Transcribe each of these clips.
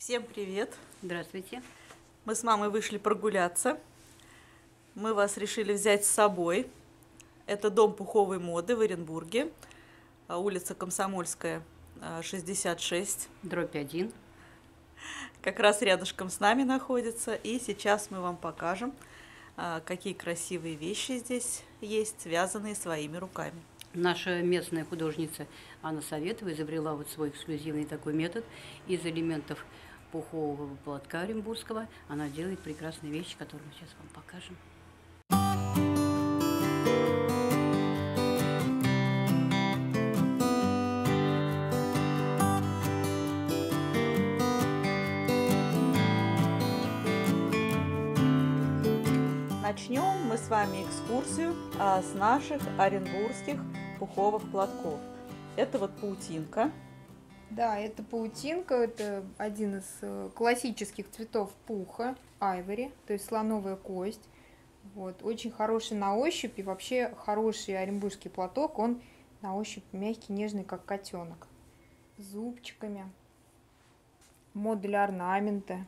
Всем привет! Здравствуйте. Мы с мамой вышли прогуляться. Мы вас решили взять с собой. Это дом пуховой моды в Оренбурге, улица Комсомольская, 66. Дробь 1. Как раз рядышком с нами находится. И сейчас мы вам покажем, какие красивые вещи здесь есть, связанные своими руками. Наша местная художница Анна Советова изобрела вот свой эксклюзивный такой метод. Из элементов пухового платка оренбургского она делает прекрасные вещи, которые мы сейчас вам покажем. Начнем мы с вами экскурсию с наших оренбургских пуховых платков. Это вот паутинка. Да, это паутинка, это один из классических цветов пуха, айвори, то есть слоновая кость. Вот, очень хороший на ощупь, и вообще хороший оренбургский платок, он на ощупь мягкий, нежный, как котенок. С зубчиками, модуль орнамента.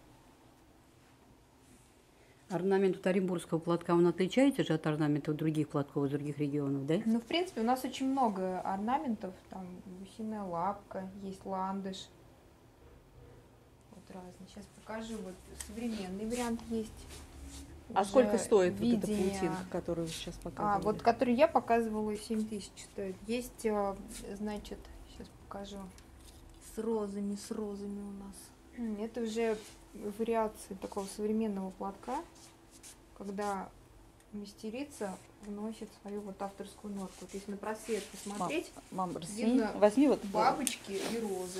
Орнамент от оренбургского платка, он отличается же от орнаментов других платков из других регионов, да? Ну, в принципе, у нас очень много орнаментов, там гусиная лапка, есть ландыш. Вот разные. Сейчас покажу, вот современный вариант есть. А сколько стоит вот эта видение. паутинка, которую вы сейчас показывали? Вот который я показывала, 7000 стоит. Есть, значит, сейчас покажу, с розами у нас. Это уже вариации такого современного платка, когда мастерица вносит свою вот авторскую нотку. Вот если на просвет посмотреть, Мам, видно возьми вот бабочки и розы.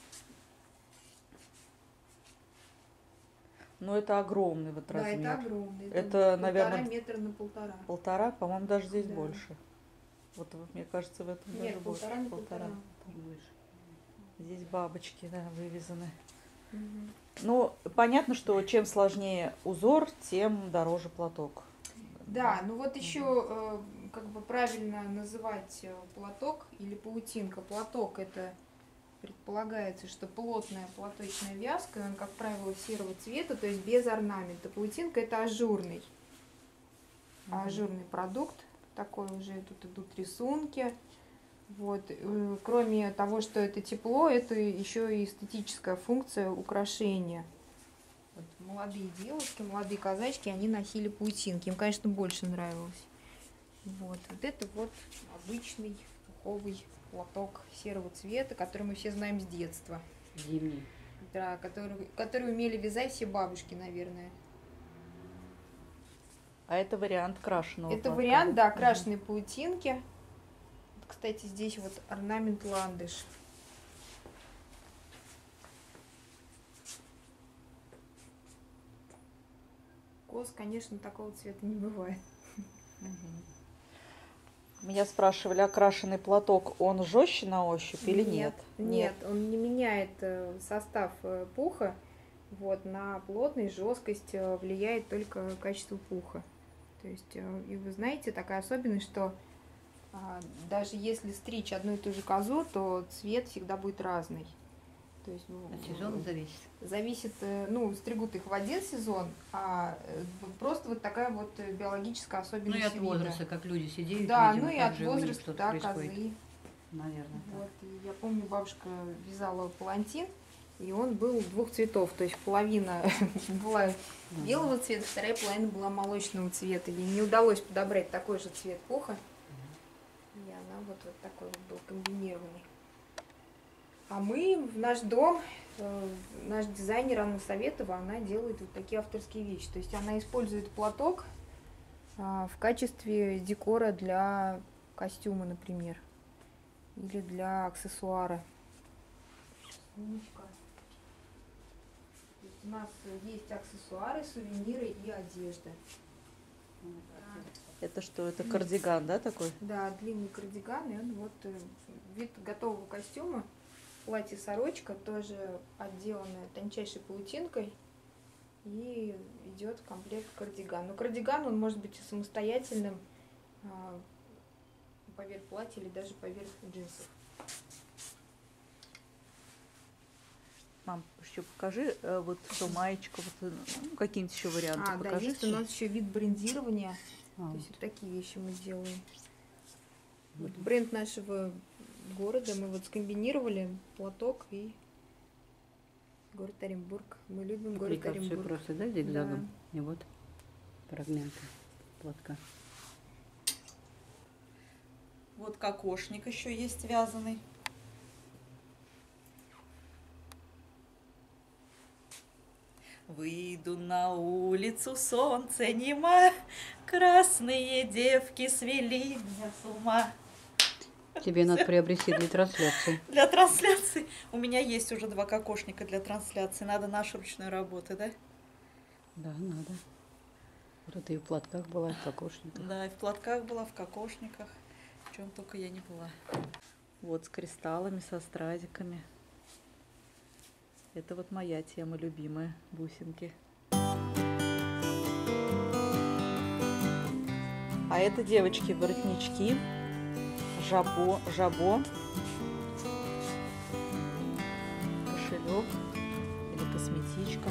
Ну, это огромный вот Да, размер. это огромный. Это, наверное, 1,5 метра на 1,5. Полтора, по-моему, даже здесь Да. больше. Вот, мне кажется, в этом Нет, даже больше. 1,5 на 1,5. Здесь бабочки, да, вывязаны. Угу. Ну, понятно, что чем сложнее узор, тем дороже платок. Да, ну вот еще как бы правильно называть платок или паутинка. Платок — это предполагается, что плотная платочная вязка, он, как правило, серого цвета, то есть без орнамента. Паутинка — это ажурный продукт, такой уже тут идут рисунки. Вот. Кроме того, что это тепло, это еще и эстетическая функция украшения. Вот молодые девушки, молодые казачки, они носили паутинки. Им, конечно, больше нравилось. Вот это вот обычный пуховый платок серого цвета, который мы все знаем с детства. Зимний. Да, который умели вязать все бабушки, наверное. А это вариант крашеного Это платка. вариант, да, крашеной паутинки. Кстати, здесь вот орнамент ландыш. Коз, конечно, такого цвета не бывает. Меня спрашивали, окрашенный платок, он жестче на ощупь или нет? Нет, он не меняет состав пуха. Вот, на плотность, жесткость влияет только качество пуха. То есть, и вы знаете, такая особенность, что даже если стричь одну и ту же козу, то цвет всегда будет разный. То есть, От сезона зависит. Зависит, ну, стригут их в один сезон, а просто вот такая вот биологическая особенность. Ну и от вида. возраста, как люди сидеют. Да, видимо, ну и так от же у них возраста, что-то да, происходит. козы. Наверное. Вот, и я помню, бабушка вязала палантин, и он был двух цветов, то есть половина была белого цвета, вторая половина была молочного цвета. Ей не удалось подобрать такой же цвет пуха, и она вот такой вот был комбинированный. А мы в наш дом, наш дизайнер Анна Советова, она делает вот такие авторские вещи. То есть она использует платок в качестве декора для костюма, например, или для аксессуара. Сумочка. То есть у нас есть аксессуары, сувениры и одежда. Это что, это кардиган, да, такой? Да, длинный кардиган, и он вот вид готового костюма. Платье-сорочка тоже отделанная тончайшей паутинкой, и идет в комплект кардиган. Но кардиган, он может быть и самостоятельным поверх платья или даже поверх джинсов. Мам, еще покажи вот что маечка, вот, ну, какие-нибудь еще варианты Да, покажи. есть у нас еще вид брендирования. То есть вот. вот такие вещи мы делаем. Вот бренд нашего города мы вот скомбинировали платок и город Оренбург. Мы любим город Аппликацию Оренбург. просто, да, зигзагом? И вот фрагменты платка. Вот кокошник еще есть вязаный. Выйду на улицу, солнце нема, красные девки свели меня с ума. Тебе надо приобрести для трансляции. Для трансляции. У меня есть уже 2 кокошника для трансляции. Надо нашу ручную работу, да? Да, надо. Вот ты и в платках была, и в кокошниках. Да, и в платках была, в кокошниках. В чем только я не была. Вот с кристаллами, со стразиками. Это вот моя тема любимая, бусинки. А это, девочки, воротнички, жабо, кошелек или косметичка,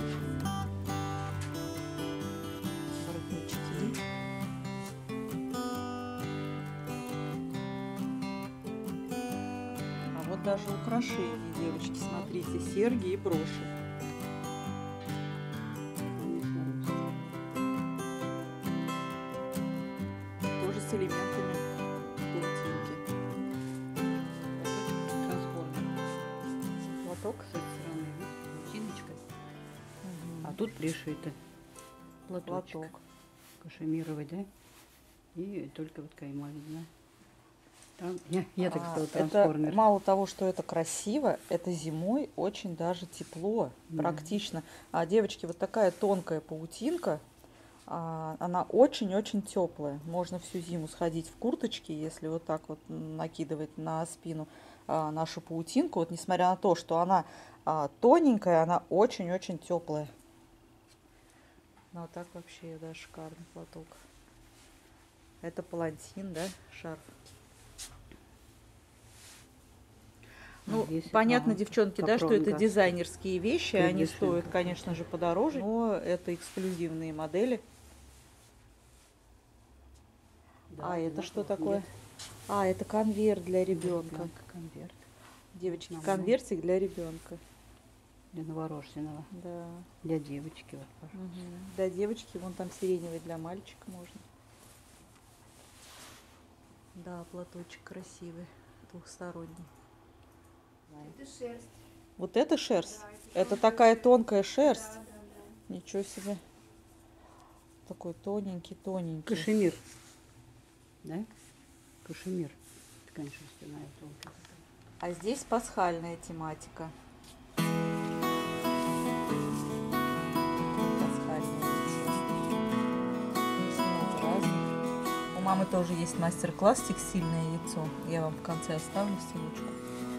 воротнички. А вот даже украшения, девочки, смотрите, серьги и броши. Тоже с элементами паутинки. Трансформер. Платок с этой стороны, видишь, паутиночкой. А тут пришито платочек. Платок. Кашемировый, да? И только вот кайма видна. Там, я так сказала, Это трансформер. мало того, что это красиво, это зимой очень даже тепло, Да. практично. А, девочки, вот такая тонкая паутинка, она очень-очень теплая. Можно всю зиму сходить в курточке, если вот так вот накидывать на спину нашу паутинку. Вот несмотря на то, что она тоненькая, она очень-очень теплая. Ну, вот так вообще, да, шикарный платок. Это палантин, да, шарф. Ну, здесь, понятно, девчонки, да, что это капронга. дизайнерские вещи, они Конечно. стоят, конечно же, подороже, но это эксклюзивные модели. Да, Это вот что вот такое? нет. Это конверт для ребенка. Ребенка, конверт. Девочки, Ага. конвертик для ребенка. Для новорожденного. Да. Для девочки, вот, пожалуйста. Мгм. Для девочки, вон там сиреневый для мальчика можно. Да, платочек красивый, двухсторонний. Это шерсть. Вот это шерсть? Да, Это такая тонкая шерсть? Ничего себе. Такой тоненький. Кашемир. Да? Кашемир. Ткань шерстяная, тонкая. А здесь пасхальная тематика. Пасхальное яйцо. Здесь много разных. У мамы тоже есть мастер-класс «Текстильное яйцо». Я вам в конце оставлю ссылочку.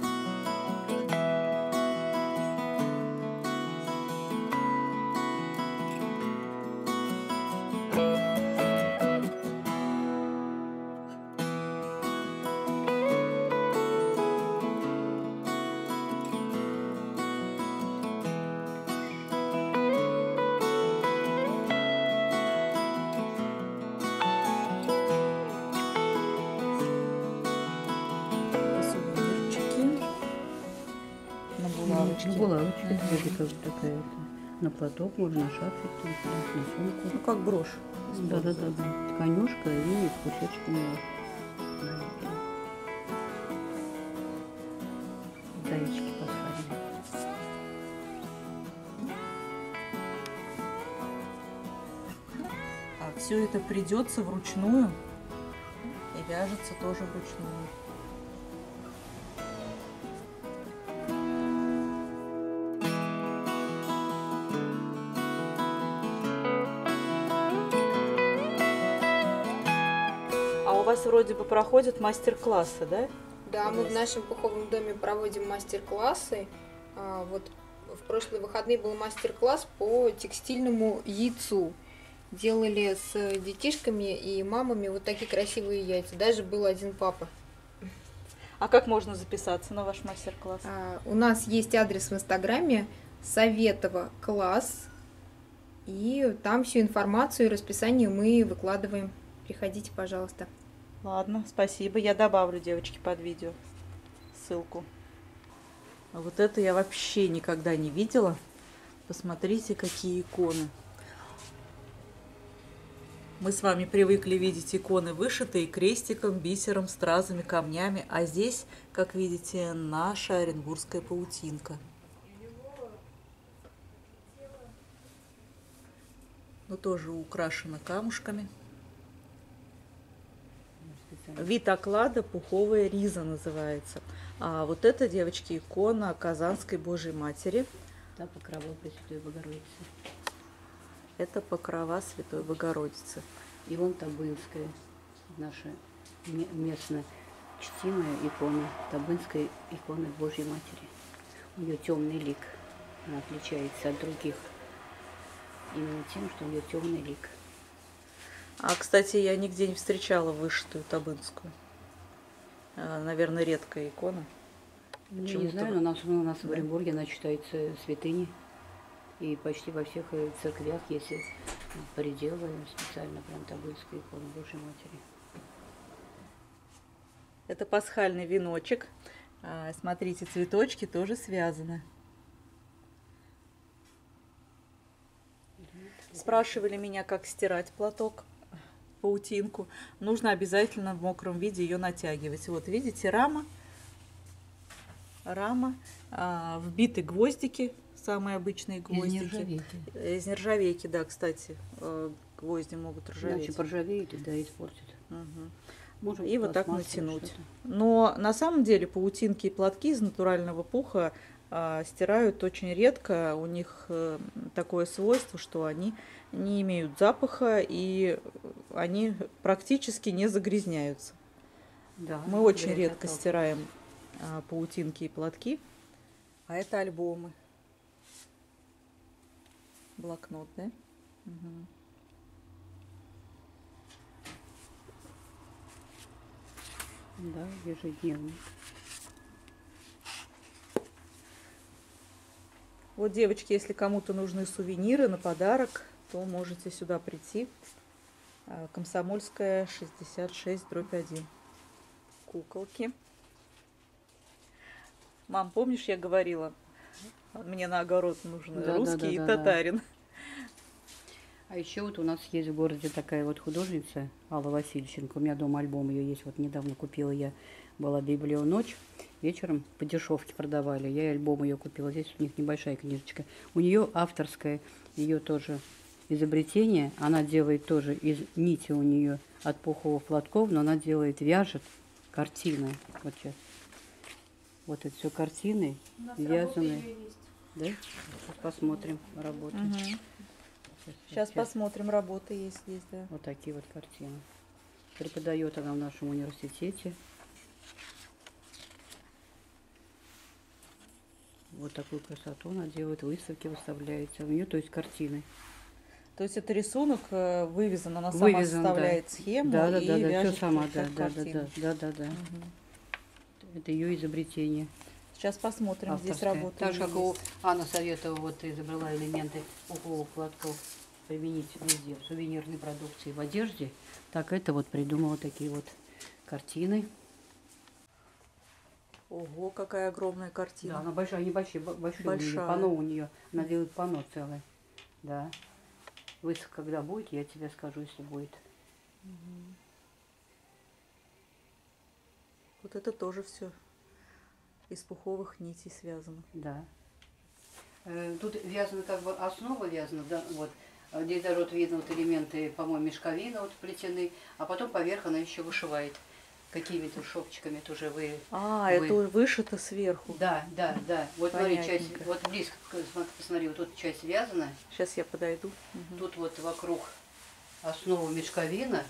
Сувенирчики на булавочке. На булавочке, тоже как такая. На платок можно, на шапочку, на сумку. Ну, как брошь. Да. Тканюшка и кусочками зайчики пасхальные. Все это придется вручную и вяжется тоже вручную. А у вас вроде бы проходят мастер-классы, да? Да, мы в нашем пуховом доме проводим мастер-классы. Вот в прошлые выходные был мастер-класс по текстильному яйцу. Делали с детишками и мамами вот такие красивые яйца. Даже был один папа. А как можно записаться на ваш мастер-класс? У нас есть адрес в Инстаграме Советова класс. И там всю информацию и расписание мы выкладываем. Приходите, пожалуйста. Ладно, спасибо. Я добавлю, девочки, под видео ссылку. А вот это я вообще никогда не видела. Посмотрите, какие иконы. Мы с вами привыкли видеть иконы вышитые крестиком, бисером, стразами, камнями. А здесь, как видите, наша оренбургская паутинка. Но тоже украшена камушками. Вид оклада пуховая риза называется. А вот это, девочки, икона Казанской Божьей Матери. Да, покрова Пресвятой Богородицы. Это покрова Святой Богородицы. И вон Табынская, наша местная чтимая икона, Табынская икона Божьей Матери. У нее темный лик. Она отличается от других именно тем, что у нее темный лик. А, кстати, я нигде не встречала вышитую табынскую. Наверное, редкая икона. Я не знаю, но у нас в Оренбурге она считается святыней. И почти во всех церквях есть пределы специально прям Табынская икона Божьей Матери. Это пасхальный веночек. Смотрите, цветочки тоже связаны. Спрашивали меня, как стирать платок, паутинку. Нужно обязательно в мокром виде ее натягивать. Вот видите, рама, вбиты гвоздики, самые обычные гвоздики. Из нержавейки. Из нержавейки, да, кстати, гвозди могут ржаветь. Иначе поржавеет, да, испортит. Угу. Может, И вот так натянуть. что-то. Но на самом деле паутинки и платки из натурального пуха стирают очень редко. У них такое свойство, что они не имеют запаха и они практически не загрязняются. Да, Мы очень редко стираем паутинки и платки. А это альбомы. Блокнот, да? Угу. Да, ежедневно. Вот, девочки, если кому-то нужны сувениры на подарок, то можете сюда прийти. Комсомольская, 66/1. Куколки. Мам, помнишь, я говорила, мне на огород нужны русский и татарин. А еще вот у нас есть в городе такая вот художница Алла Васильченко. У меня дома альбом ее есть. Вот недавно купила я. Была Библию ночь. Вечером по дешевке продавали. Я и альбом ее купила. Здесь у них небольшая книжечка. У нее авторское, ее тоже изобретение. Она делает тоже из нити у нее от пуховых платков, но она делает, вяжет картины. Вот сейчас. Вот это все картины вязаные. Да? Сейчас посмотрим работу. Угу. Сейчас посмотрим, работы есть здесь, да. Вот такие вот картины. Преподает она в нашем университете. Вот такую красоту она делает, выставки выставляется. У нее, то есть, картины. То есть это рисунок вывезен, она сама составляет схему и вяжет все сама, картину. да. Угу. Это ее изобретение. Сейчас посмотрим, Авторская. здесь работа. Так же, как у Анна Советова вот изобрела элементы пуховых платков применить везде, в сувенирной продукции, в одежде, так это вот придумала такие вот картины. Ого, какая огромная картина. Да, она большая, они большие, большие у нее, Большая. панно у нее, она делает панно целое. Да. Выставка когда будет, я тебе скажу, если будет. Вот это тоже все из пуховых нитей связано. Да. Тут вязано как бы основа вязана, да, вот. Здесь даже вот видно вот элементы, по-моему, мешковины вот плетены, а потом поверх она еще вышивает какими-то шовчиками тоже это вышито сверху. Да. Вот смотри, часть, Понятненько. вот близко, посмотри, вот тут часть вязана. Сейчас я подойду. Угу. Тут вот вокруг основа мешковина.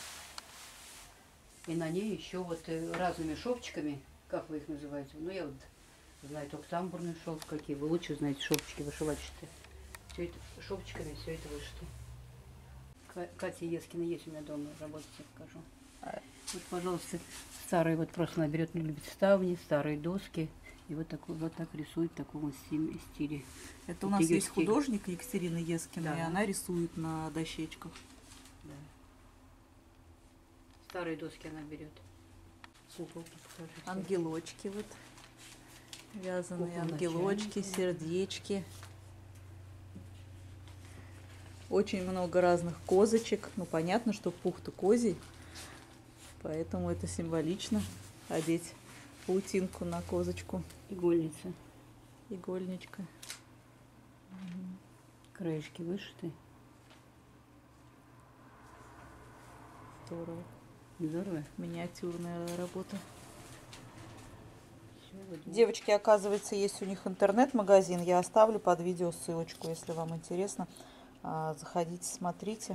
И на ней еще вот разными шовчиками, как вы их называете? Ну, я вот знаю только тамбурный шелк, какие вы лучше знаете шовчики вышивать, что все это шовчиками, все это вышито. Катя Ескина есть у меня дома, работать я покажу. Вот, пожалуйста, старые, вот просто она берет, не любит ставни, старые доски. И вот так рисует в таком стиле. Это у Вот нас её есть стиль. художник Екатерина Ескина, Да. и она рисует на дощечках. Да. Старые доски она берет. Куколки покажи. Ангелочки вот. Вязаные Кукла ангелочки, начальника. сердечки. Очень много разных козочек. Ну, понятно, что пух-то козий. Поэтому это символично одеть паутинку на козочку. Игольница. Игольничка. Краешки вышиты. Здорово. Здорово. Миниатюрная работа. Всё, вот. Девочки, оказывается, есть у них интернет-магазин. Я оставлю под видео ссылочку, если вам интересно. Заходите, смотрите.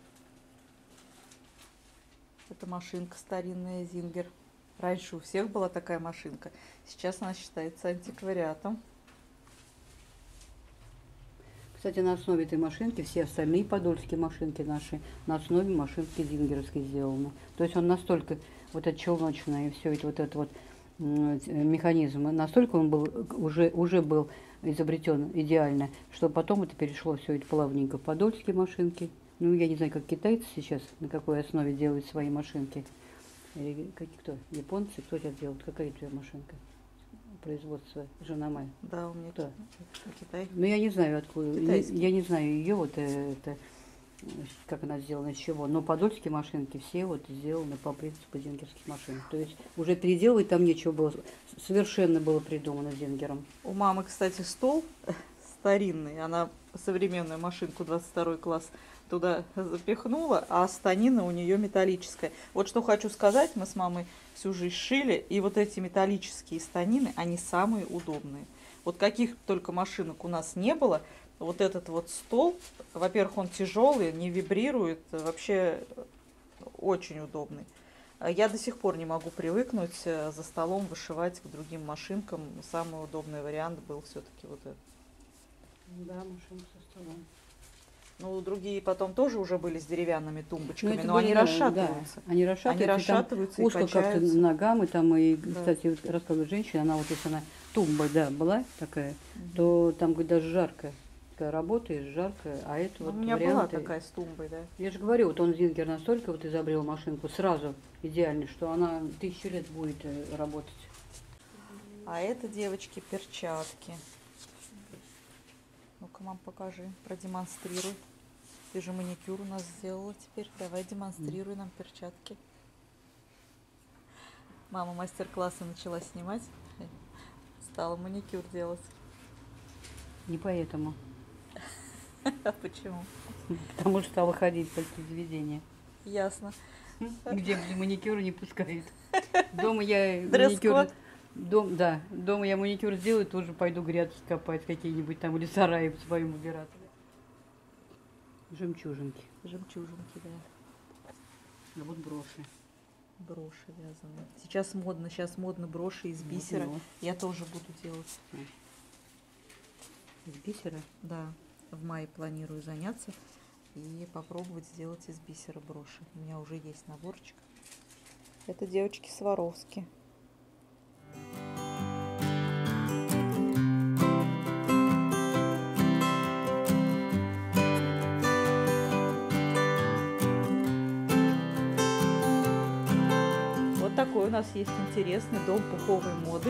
Это машинка старинная Зингер. Раньше у всех была такая машинка. Сейчас она считается антиквариатом. Кстати, на основе этой машинки все остальные подольские машинки наши на основе машинки зингеровской сделаны. То есть он настолько, вот это челночное и все это вот это вот механизм, настолько он был уже был изобретен идеально, что потом это перешло все это плавненько в подольские машинки. Ну, я не знаю, как китайцы сейчас, на какой основе делают свои машинки. Или кто? Японцы? Кто сейчас делает? Какая твоя машинка? Производство жена моя. Да, у меня Кто? Китай. Ну, я не знаю, откуда. Китайский. Я не знаю ее, вот это, как она сделана, из чего. Но подольские машинки все вот сделаны по принципу зингерских машин. То есть уже переделывать там нечего было. Совершенно было придумано зингером. У мамы, кстати, стол старинный. Она современную машинку 22 класс туда запихнула, а станина у нее металлическая. Вот что хочу сказать, мы с мамой всю жизнь шили, и вот эти металлические станины, они самые удобные. Вот каких только машинок у нас не было, вот этот вот стол, во-первых, он тяжелый, не вибрирует, вообще очень удобный. Я до сих пор не могу привыкнуть за столом вышивать к другим машинкам. Самый удобный вариант был все-таки вот этот. Да, машинка со столом. Ну, другие потом тоже уже были с деревянными тумбочками, это но они были, да, расшатываются. Да, они расшатываются, и и узко как-то качаются. ногам, и там, и, Да. кстати, вот рассказывает женщина, она вот если она тумба, да, была такая, то там, говорит, даже жарко. Такая работаешь, жарко, а это Ну, вот у меня варианты. была такая с тумбой, да. Я же говорю, вот он Зингер настолько вот изобрел машинку сразу идеально, что она 1000 лет будет работать. А это, девочки, перчатки. Ну-ка, мам, покажи, продемонстрируй. Ты же маникюр у нас сделала теперь. Давай демонстрируй нам перчатки. Мама мастер-классы начала снимать. Стала маникюр делать. Не поэтому. А почему? Потому что стала ходить по телевидению, Ясно. где маникюр не пускают. Дома я Дресс-код? маникюр... дома я маникюр сделаю, тоже пойду грядки копать какие-нибудь там или сараи в своем убирать. Жемчужинки. Жемчужинки, да. А вот броши. Броши вязаные. Сейчас модно броши из бисера. Вот. Я тоже буду делать. Из бисера? Да, в мае планирую заняться и попробовать сделать из бисера броши. У меня уже есть наборчик. Это девочки Сваровски. Вот такой у нас есть интересный дом пуховой моды.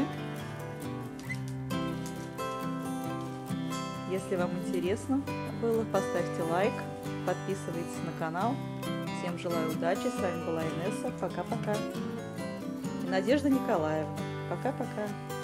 Если вам интересно было, поставьте лайк, подписывайтесь на канал. Всем желаю удачи. С вами была Инесса. Пока-пока. И Надежда Николаевна. Пока-пока.